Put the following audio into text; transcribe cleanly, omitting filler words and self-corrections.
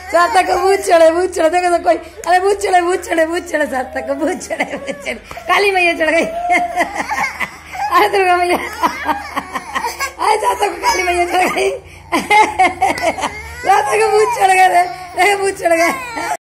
सार्थक को भूत चढ़े देखो तो कोई, अरे भूत चढ़े सार्थक को भूत चढ़े। काली मैया चढ़ गई। अरे दुर्गा मैया, अरे सार्थक को काली मैया चढ़ गई। सार्थक को भूत चढ़ गए, भूत चढ़ गए।